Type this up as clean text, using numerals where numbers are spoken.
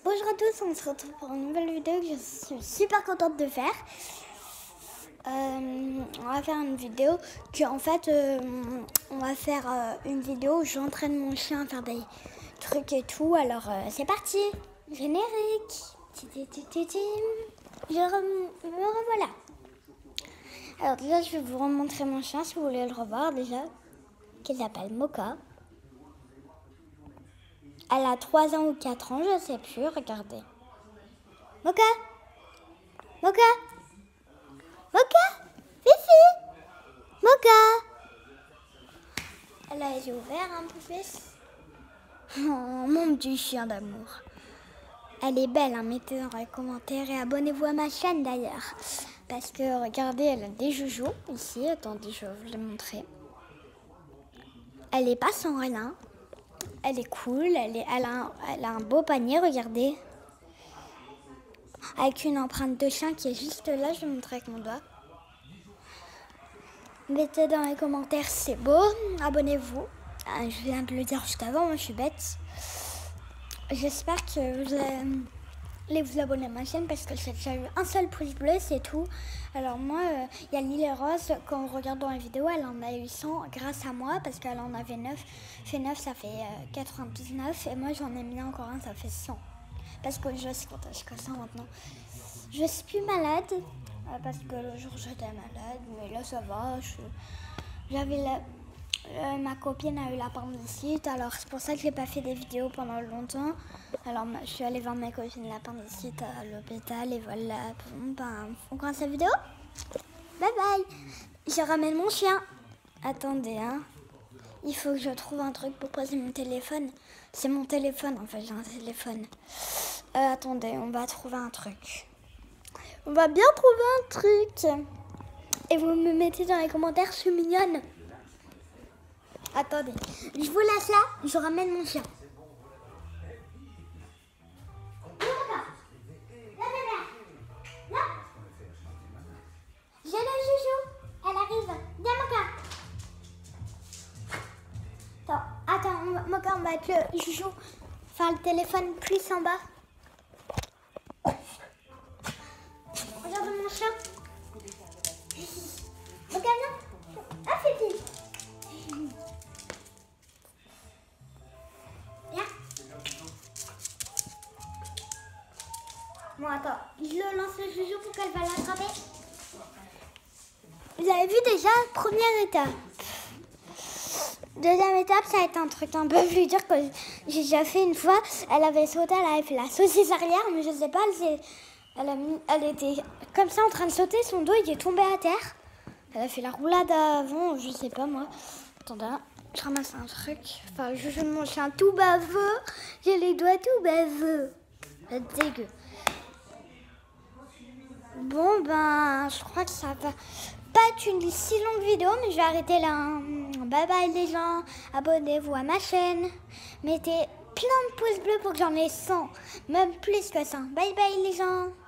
Bonjour à tous, on se retrouve pour une nouvelle vidéo que je suis super contente de faire. On va faire une vidéo que en fait on va faire une vidéo où j'entraîne mon chien à faire des trucs et tout. Alors c'est parti, générique. Me revoilà. Alors déjà je vais vous remontrer mon chien si vous voulez le revoir déjà, qui s'appelle Mocha. Elle a 3 ans ou 4 ans, je ne sais plus, regardez. Mocha, Mocha, Mocha, Fifi, Mocha. Elle a les yeux ouverts un peu plus. Oh, mon petit chien d'amour. Elle est belle, hein, mettez dans les commentaires et abonnez-vous à ma chaîne d'ailleurs. Parce que regardez, elle a des joujoux ici. Attendez, je vais vous les montrer. Elle est pas sans rien. Elle est cool, elle a un beau panier, regardez. Avec une empreinte de chien qui est juste là, je vais vous montrer avec mon doigt. Mettez dans les commentaires si c'est beau, abonnez-vous. Je viens de le dire juste avant, moi je suis bête. J'espère que vous allez vous abonner à ma chaîne parce que j'ai déjà eu un seul pouce bleu, c'est tout. Alors moi, il y a Lily Rose, quand on regarde dans la vidéo, elle en a eu 100 grâce à moi parce qu'elle en avait 9. Fait 9, ça fait 99 et moi j'en ai mis encore un, ça fait 100. Parce que je sais quand je ça maintenant. Je suis plus malade parce que le jour j'étais malade, mais là ça va. J'avais ma copine a eu l'appendicite, alors c'est pour ça que j'ai pas fait des vidéos pendant longtemps. Alors je suis allée voir ma copine l'appendicite à l'hôpital et voilà. Bon, ben, on commence la vidéo. Bye bye. Je ramène mon chien. Attendez, hein. Il faut que je trouve un truc pour poser mon téléphone. C'est mon téléphone, en fait, j'ai un téléphone. Attendez, on va trouver un truc. On va bien trouver un truc. Et vous me mettez dans les commentaires, je suis mignonne. Attendez, je vous laisse là, je ramène mon chien. J'ai le joujou, elle arrive. Viens Mocha. Attends, Mocha, on va mettre le joujou, enfin le téléphone plus en bas. Regarde mon chien. Mocha, viens. Ah, Fifi. Viens. Bon, attends, je le lance le joujou pour qu'elle va l'attraper. Vous avez vu déjà, première étape. Deuxième étape, ça va être un truc un peu plus dur que j'ai déjà fait une fois. Elle avait sauté, elle avait fait la saucisse arrière, mais je sais pas, elle était comme ça en train de sauter, son dos il est tombé à terre. Elle a fait la roulade avant, je sais pas moi. Attendez, je ramasse un truc. Enfin, je joue de mon chien tout baveux. J'ai les doigts tout baveux. C'est dégueu. Bon, ben, je crois que ça va pas être une si longue vidéo, mais je vais arrêter là. Bye bye les gens, abonnez-vous à ma chaîne. Mettez plein de pouces bleus pour que j'en ai 100, même plus que ça. Bye bye les gens.